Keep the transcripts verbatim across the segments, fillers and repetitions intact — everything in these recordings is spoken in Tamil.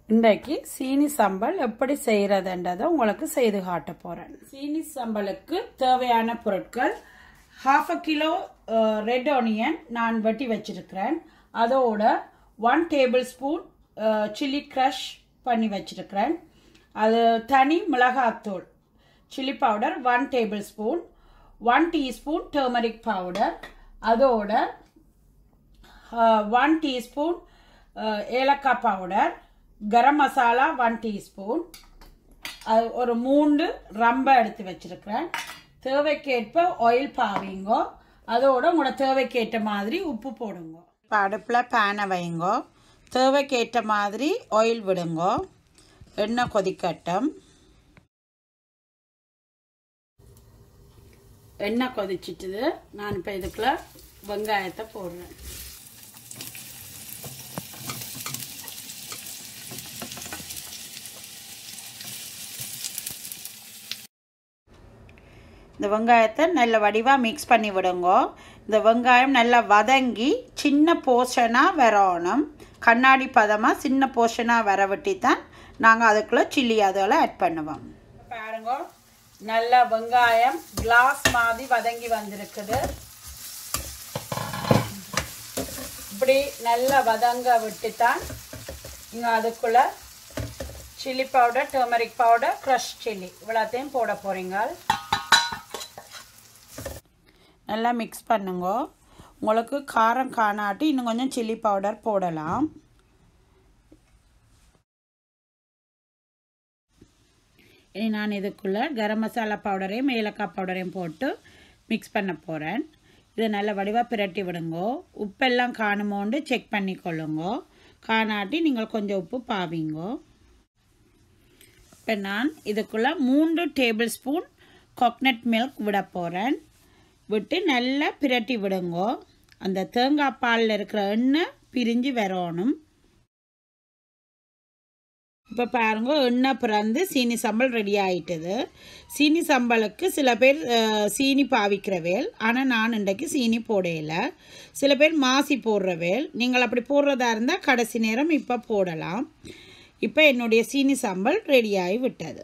இன்றைக்கு சீனி சம்பல் எப்படி செய்யறதுன்றதை உங்களுக்கு செய்து காட்ட போறேன். சீனி சம்பலுக்கு தேவையான பொருட்கள் half a kilo red onion நான் வெட்டி வச்சிருக்கிறேன். அதோட one tablespoon chilli crush பண்ணி வச்சிருக்கிறேன். அது தனி மிளகாத்தூள் chilli powder one tablespoon, one teaspoon turmeric powder, அதோட ஒன் டீஸ்பூன் ஏலக்காய் பவுடர், கரம் மசாலா ஒன் டீஸ்பூன், ஒரு மூன்று ரம்பை எடுத்து வச்சிருக்கிறேன். தேவைக்கேற்ப ஆயில் பாவிங்கோ, அதோட உங்களோட தேவைக்கேற்ற மாதிரி உப்பு போடுங்க. இப்போ அடுப்பில் பேனை வைங்கோ, தேவைக்கேற்ற மாதிரி ஆயில் விடுங்கோ, எண்ணெய் கொதிக்கட்டும். எண்ணெய் கொதிச்சிட்டுது. நான் இப்போ இதுக்குள்ள வெங்காயத்தை போடுறேன். இந்த வெங்காயத்தை நல்ல வடிவாக மிக்ஸ் பண்ணி விடுங்கோ. இந்த வெங்காயம் நல்லா வதங்கி சின்ன போர்ஷனாக வரணும். கண்ணாடி பதமாக சின்ன போர்ஷனாக வர விட்டி தான் நாங்கள் அதுக்குள்ளே சில்லி அதோட ஆட் பண்ணுவோம். பாருங்க, நல்ல வெங்காயம் கிளாஸ் மாதிரி வதங்கி வந்திருக்குது. இப்படி நல்லா வதங்க விட்டு தான் நீங்கள் அதுக்குள்ளே chilli powder, turmeric powder, crush chilli இவ்வளோத்தையும் போட போகிறீங்க. நல்லா மிக்ஸ் பண்ணுங்க. உங்களுக்கு காரம் காணாட்டி இன்னும் கொஞ்சம் சில்லி பவுடர் போடலாம். இனி நான் இதுக்குள்ளே கரம் மசாலா பவுடரையும் ஏலக்காய் பவுடரையும் போட்டு மிக்ஸ் பண்ண போகிறேன். இதை நல்லா வடிவாக பிரட்டி விடுங்கோ. உப்பெல்லாம் காணுமோண்டு செக் பண்ணிக்கொள்ளுங்கோ. காணாட்டி நீங்கள் கொஞ்சம் உப்பு பாவிங்கோ. இப்போ நான் இதுக்குள்ளே மூன்று டேபிள் ஸ்பூன் கோகனட் மில்க் விட போகிறேன். விட்டு நல்லா பிரட்டி விடுங்கோ. அந்த தேங்காய் பாலில் இருக்கிற எண்ணெய் பிரிஞ்சு வரணும். இப்போ பாருங்க, எண்ணெய் பிறந்து சீனி சம்பல் ரெடி ஆகிட்டுது. சீனி சம்பலுக்கு சில பேர் சீனி பாவிக்கிறவேல், ஆனால் நான் இன்றைக்கு சீனி போடையில. சில பேர் மாசி போடுறவேல். நீங்கள் அப்படி போடுறதா இருந்தால் கடைசி நேரம் இப்போ போடலாம். இப்போ என்னுடைய சீனி சம்பல் ரெடி ஆகி விட்டது.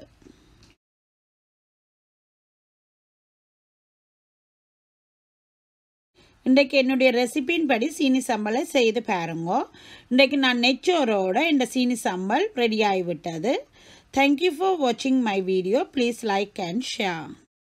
இன்றைக்கு என்னுடைய ரெசிபின் படி சீனி சம்பலை செய்து பாருங்க. இன்றைக்கு நான் நெச்சோரோட இந்த சீனி சம்பல் ரெடி ஆகிவிட்டது. தேங்க்யூ ஃபார் வாட்சிங் my video. Please like and share.